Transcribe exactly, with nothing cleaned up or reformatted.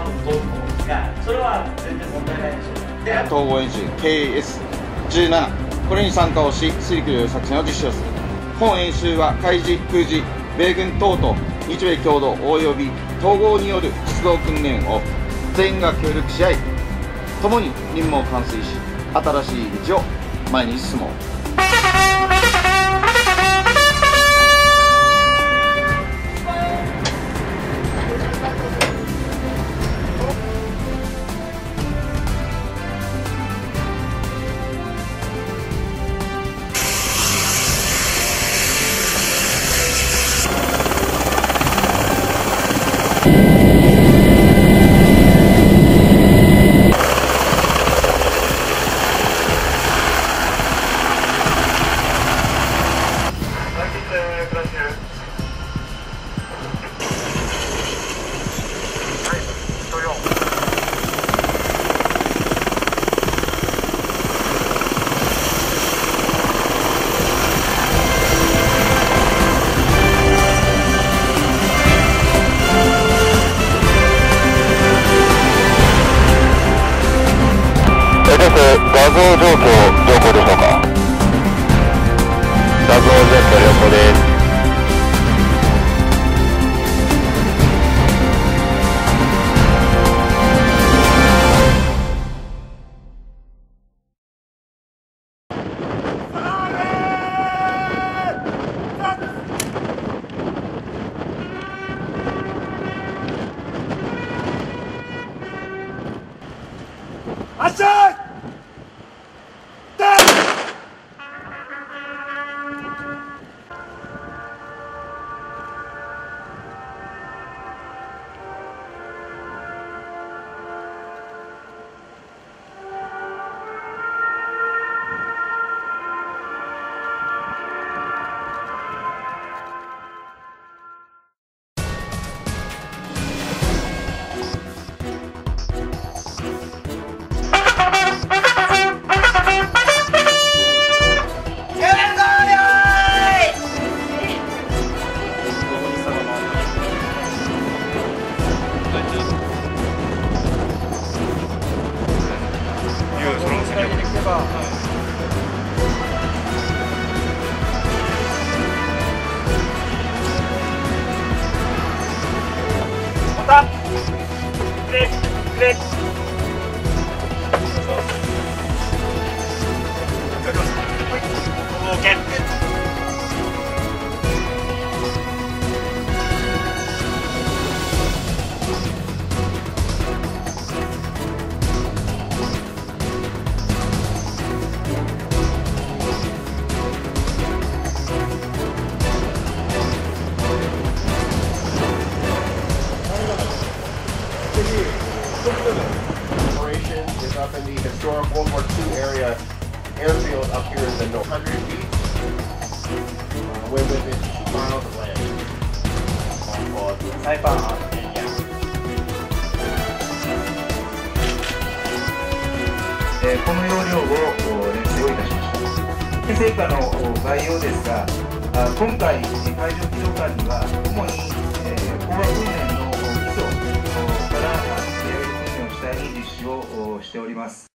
多分通ると思うんですが、それは全然問題ないでしょう。で、 統合演習 ケーエスじゅうなな、これに参加をし、水陸両用作戦を実施をする。本演習は海自、空自、米軍等と日米共同及び統合による出動訓練を全員が協力し合い、共に任務を完遂し、新しい道を前に進もう。 画像状況、情報でしょうか。画像 Z 横です。 発射レッレッ Operation is up in the historic World War Two area airfield up here in the one hundred feet. Uh, we're within two miles of land. Called Saipan Area. この要領を練習をいたしました。成果の概要ですが、今回海上機動艦には主に飽和訓練の基礎から仕上げる訓練を主体に実施をしております。